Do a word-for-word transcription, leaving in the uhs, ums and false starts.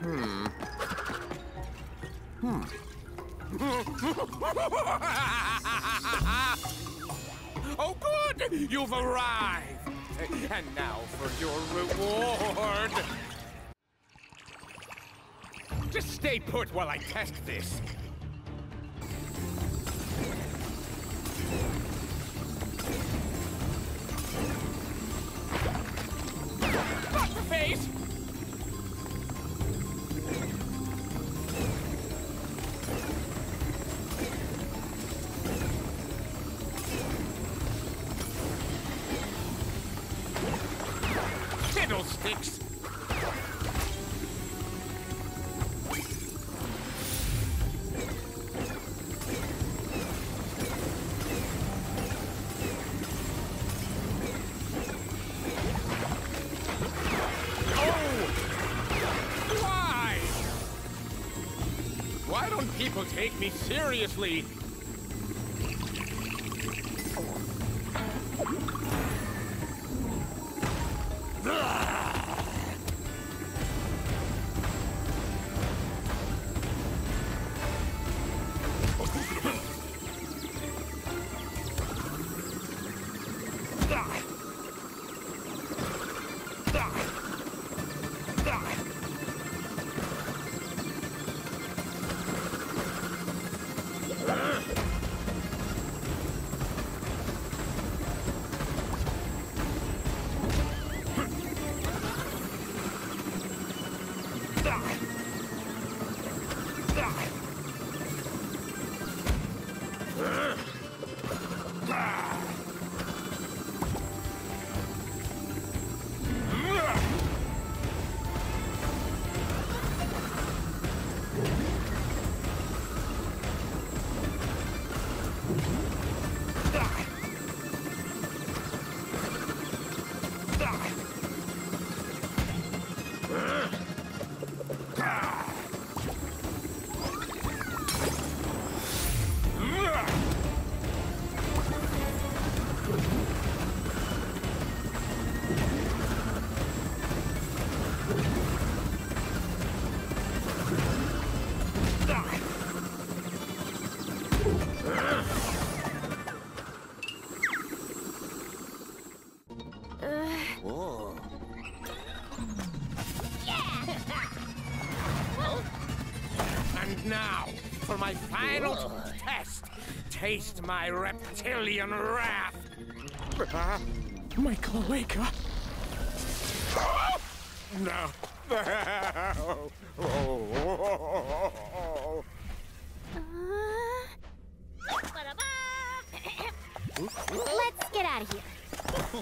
Hmm. Hmm. Oh, good! You've arrived! And now for your reward! Just stay put while I test this. Block the face! Fiddlesticks! Why don't people take me seriously? And now, for my final test, taste my reptilian wrath. Uh, my cloaca. No. Let's get out of here.